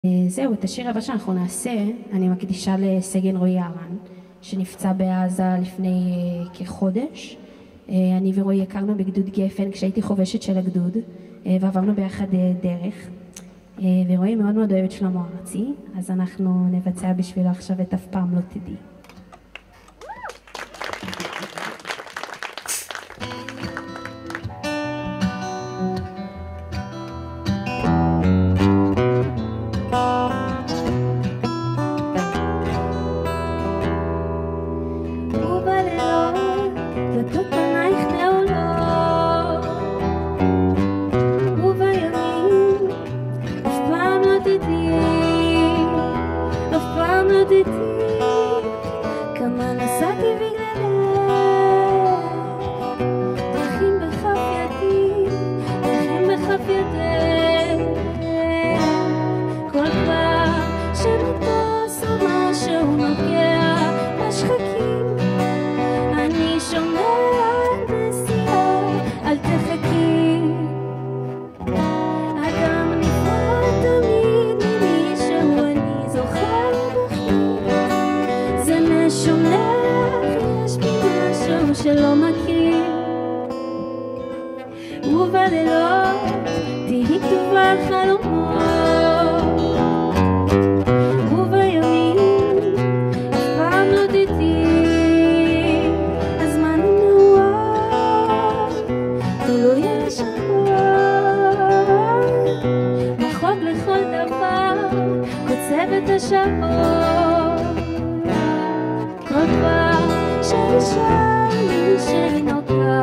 זהו, את השיר הבא שאנחנו נעשה, אני מקדישה לסגן רועי אהרן, שנפצע בעזה לפני כחודש. אני ורועי הכרנו בגדוד גפן כשהייתי חובשת של הגדוד, ועברנו ביחד דרך. ורועי מאוד מאוד אוהב את שלמה ארצי, אז אנחנו נבצע בשבילו עכשיו את אף פעם לא תדעי. כמה נסעתי בגללך, דרכים בכף ידי, דרכים בכף ידך. כל פעם שמטוס או משהו נוגע בשחקים, אני שומעת נסיעה, אל תחכי. אדם נפרד תמיד ממישהו, אני זוכר שומך, יש בי משהו שלא מכיר. ובלילות תהי כתובה על חלומות, ובימים אף פעם לא תדעי. הזמן נעור, תלוי השעות, רחוק לכל דבר, קוצב את השעות. כל פעם שנשאר לי שנוגע